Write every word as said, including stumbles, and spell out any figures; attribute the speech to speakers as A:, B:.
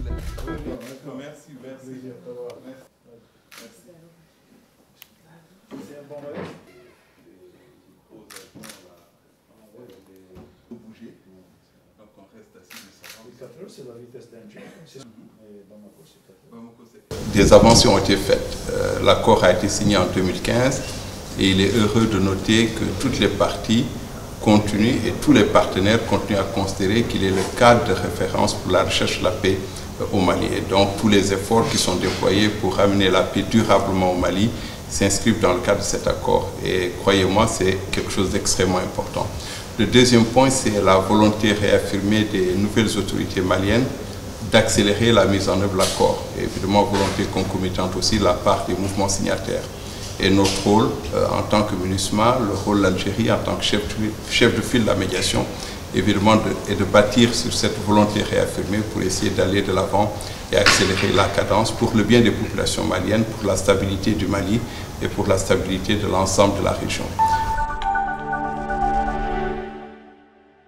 A: Merci, merci. C'est un bon modèle. Donc on reste assis. C'est la vitesse d'un jet. Des avancées ont été faites. Euh, L'accord a été signé en deux mille quinze et il est heureux de noter que toutes les parties continuent et tous les partenaires continuent à considérer qu'il est le cadre de référence pour la recherche de la paix au Mali. Et donc tous les efforts qui sont déployés pour amener la paix durablement au Mali s'inscrivent dans le cadre de cet accord. Et croyez-moi, c'est quelque chose d'extrêmement important. Le deuxième point, c'est la volonté réaffirmée des nouvelles autorités maliennes d'accélérer la mise en œuvre de l'accord. Et évidemment, volonté concomitante aussi de la part des mouvements signataires. Et notre rôle, euh, en tant que MINUSMA, le rôle de l'Algérie en tant que chef de, chef de file de la médiation, évidemment, de, est de bâtir sur cette volonté réaffirmée pour essayer d'aller de l'avant et accélérer la cadence pour le bien des populations maliennes, pour la stabilité du Mali et pour la stabilité de l'ensemble de la région.